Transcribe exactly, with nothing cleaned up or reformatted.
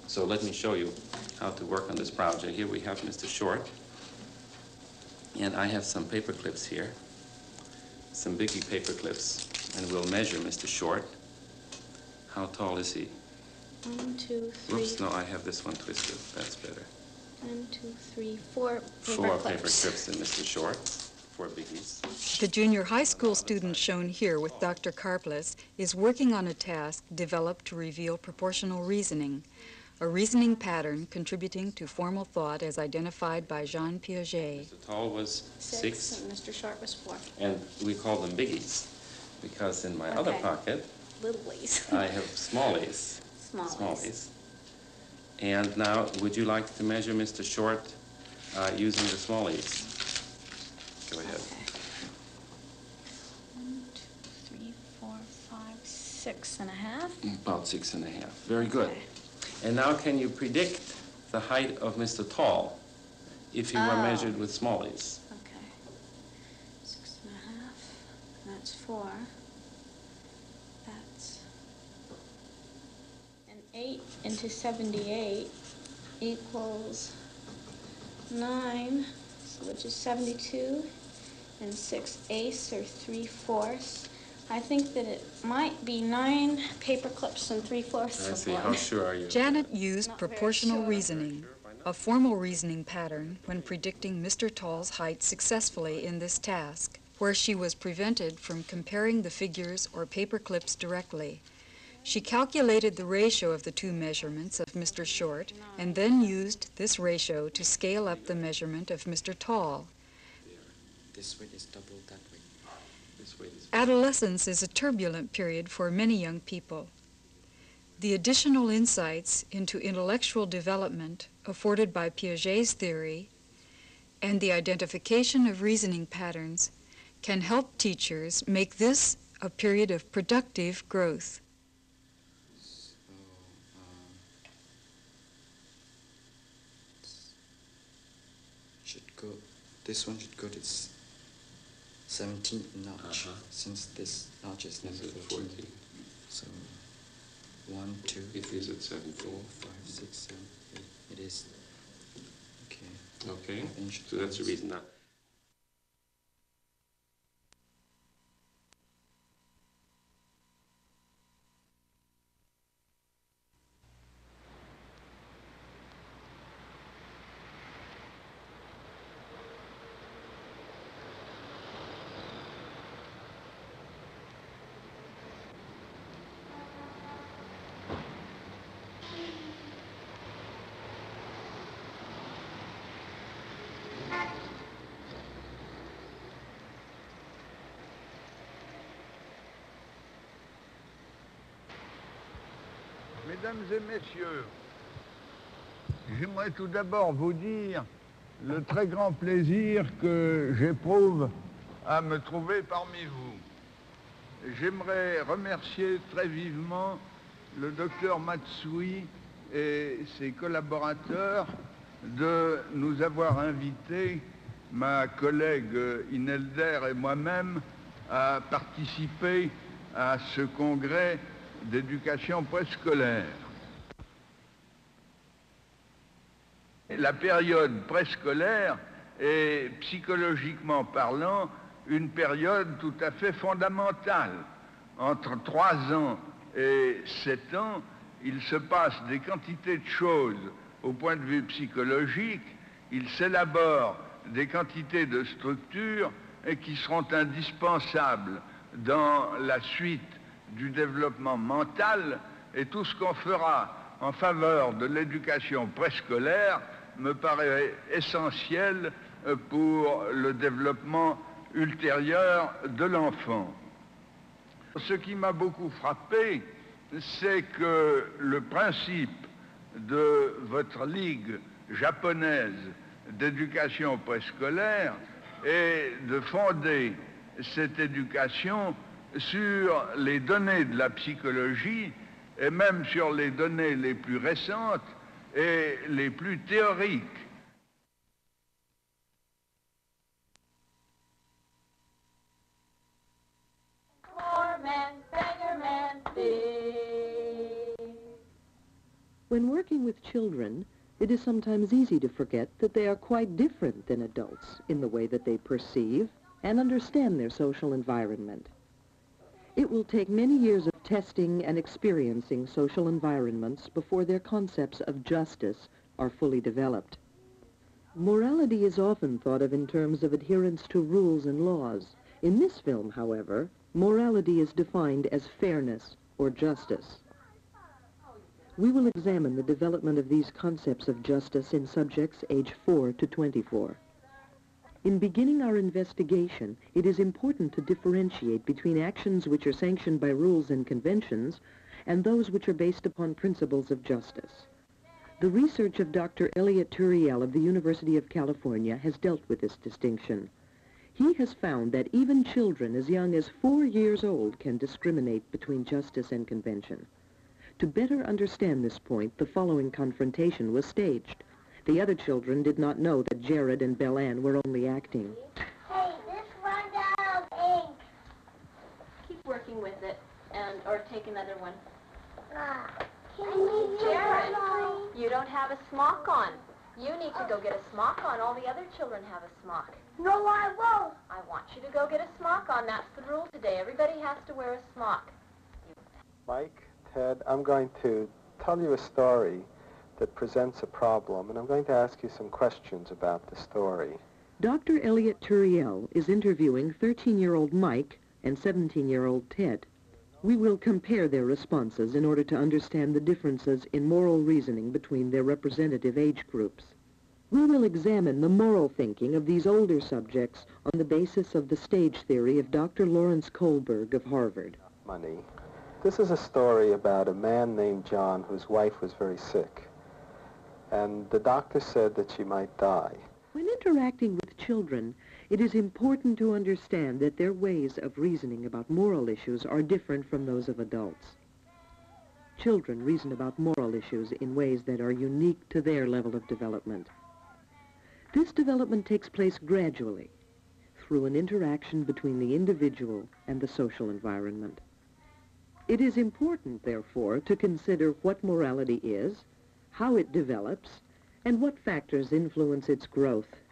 So let me show you how to work on this project. Here we have Mister Short, and I have some paper clips here, some biggie paper clips, and we'll measure Mister Short. How tall is he? One, two, three. Oops, no, I have this one twisted. That's better. One, two, three, four paper Four clips. paper clips in Mister Short, four biggies. The junior high school student shown here with Doctor Karplus is working on a task developed to reveal proportional reasoning, a reasoning pattern contributing to formal thought as identified by Jean Piaget. Mister Tall was six, Six, and Mister Short was four. and we call them biggies because in my Okay. other pocket Littlies. I have smallies. Smallies. Smallies. And now, would you like to measure Mister Short uh, using the smallies? Go ahead. Okay. One, two, three, four, five, six and a half. About six and a half. Very good. Okay. And now, can you predict the height of Mister Tall if he were Oh. measured with smallies? Okay. Six and a half. That's four. That's an eight into seventy-eight equals nine, so which is seventy-two, and six eighths or three fourths. I think that it might be nine paper clips and three fourths I of see. one. How sure are you? Janet used Not very proportional sure. reasoning, a formal reasoning pattern, when predicting Mister Tall's height successfully in this task, where she was prevented from comparing the figures or paper clips directly. She calculated the ratio of the two measurements of Mister Short and then used this ratio to scale up the measurement of Mister Tall. This weight is double that weight. This weight is Adolescence is a turbulent period for many young people. The additional insights into intellectual development afforded by Piaget's theory and the identification of reasoning patterns can help teachers make this a period of productive growth. So, um, should go, this one should go to s- seventeen notch, Uh-huh. since this notch is number This is fourteen. fourteen. So, one, two, It is at seventeen. four, five, six, seven, eight. It is, okay. Okay, Five inch so that's the times- reason. Now, Mesdames et messieurs, j'aimerais tout d'abord vous dire le très grand plaisir que j'éprouve à me trouver parmi vous. J'aimerais remercier très vivement le docteur Matsui et ses collaborateurs de nous avoir invités, ma collègue Inelder et moi-même, à participer à ce congrès d'éducation préscolaire. La période préscolaire est, psychologiquement parlant, une période tout à fait fondamentale. Entre trois ans et sept ans, il se passe des quantités de choses au point de vue psychologique, il s'élabore des quantités de structures et qui seront indispensables dans la suite du développement mental, et tout ce qu'on fera en faveur de l'éducation préscolaire me paraît essentiel pour le développement ultérieur de l'enfant. Ce qui m'a beaucoup frappé, c'est que le principe de votre ligue japonaise d'éducation préscolaire est de fonder cette éducation sur les données de la psychologie et même sur les données les plus récentes et les plus théoriques. Poor man, beggar man, thief. When working with children, it is sometimes easy to forget that they are quite different than adults in the way that they perceive and understand their social environment. It will take many years of testing and experiencing social environments before their concepts of justice are fully developed. Morality is often thought of in terms of adherence to rules and laws. In this film, however, morality is defined as fairness or justice. We will examine the development of these concepts of justice in subjects age four to twenty-four. In beginning our investigation, it is important to differentiate between actions which are sanctioned by rules and conventions and those which are based upon principles of justice. The research of Doctor Elliot Turiel of the University of California has dealt with this distinction. He has found that even children as young as four years old can discriminate between justice and convention. To better understand this point, the following confrontation was staged. The other children did not know that Jared and Belle-Anne were only acting. Hey, this runs out of ink. Keep working with it, and or take another one. Ah, can you Jared, you don't have a smock on. You need to go get a smock on. All the other children have a smock. No, I won't. I want you to go get a smock on. That's the rule today. Everybody has to wear a smock. Mike, Ted, I'm going to tell you a story that presents a problem, and I'm going to ask you some questions about the story. Doctor Elliot Turiel is interviewing thirteen-year-old Mike and seventeen-year-old Ted. We will compare their responses in order to understand the differences in moral reasoning between their representative age groups. We will examine the moral thinking of these older subjects on the basis of the stage theory of Doctor Lawrence Kohlberg of Harvard. Money. This is a story about a man named John whose wife was very sick, and the doctor said that she might die. When interacting with children, it is important to understand that their ways of reasoning about moral issues are different from those of adults. Children reason about moral issues in ways that are unique to their level of development. This development takes place gradually, through an interaction between the individual and the social environment. It is important, therefore, to consider what morality is, how it develops, and what factors influence its growth